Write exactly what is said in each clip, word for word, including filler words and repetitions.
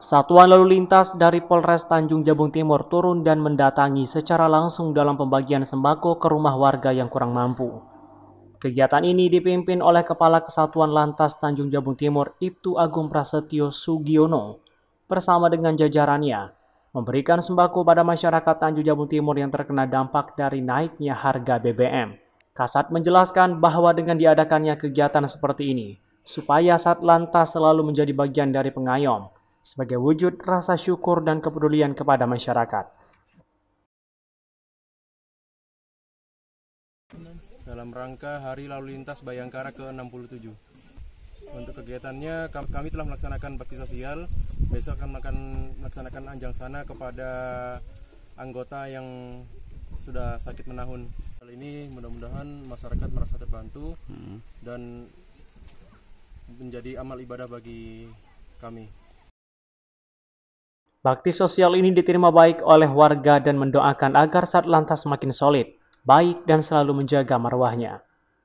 Satuan lalu lintas dari Polres Tanjung Jabung Timur turun dan mendatangi secara langsung dalam pembagian sembako ke rumah warga yang kurang mampu. Kegiatan ini dipimpin oleh Kepala Kesatuan Lantas Tanjung Jabung Timur, Ibtu Agung Prasetyo Sugiono, bersama dengan jajarannya, memberikan sembako pada masyarakat Tanjung Jabung Timur yang terkena dampak dari naiknya harga B B M. Kasat menjelaskan bahwa dengan diadakannya kegiatan seperti ini, supaya Satlantas selalu menjadi bagian dari pengayom, sebagai wujud rasa syukur dan kepedulian kepada masyarakat. Dalam rangka Hari Lalu Lintas Bayangkara ke enam puluh tujuh. Untuk kegiatannya kami telah melaksanakan bakti sosial. Besok akan melaksanakan anjang sana kepada anggota yang sudah sakit menahun. Kali ini mudah-mudahan masyarakat merasa terbantu dan menjadi amal ibadah bagi kami. Bakti sosial ini diterima baik oleh warga dan mendoakan agar Satlantas semakin solid, baik dan selalu menjaga marwahnya.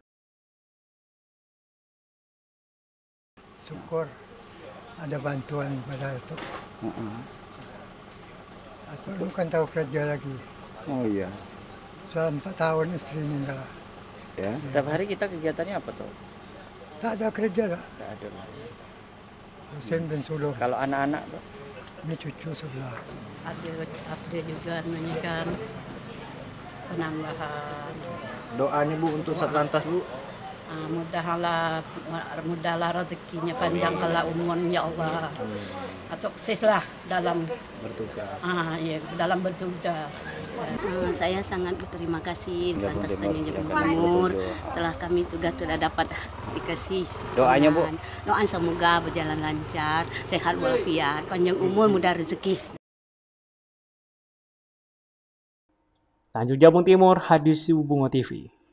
Syukur ada bantuan pada itu. Uh-uh. Atau bukan tahu kerja lagi. Oh iya. Selama empat tahun istri meninggal. Ya. Setiap hari kita kegiatannya apa tuh? Tak ada kerja lah. Tak ada. Musim dan suluh. Kalau anak-anak tuh? Ini cucu sebelah. Ada, ada juga menyanyikan penambahan. Doanya Bu untuk Satlantas Bu? Uh, mudahlah, mudahlah rezekinya panjang kalau umur ya Allah. Sukses lah dalam bertugas. Ah, ya, dalam bertugas. Uh, saya sangat berterima kasih Lantas Tanjung Jabung Timur telah kami tugas sudah dapat dikasih. Doanya Bu? Doa semoga berjalan lancar, sehat walafiat, panjang umur, mudah rezeki. Tanjung Jabung Timur, Hadis Bungo T V.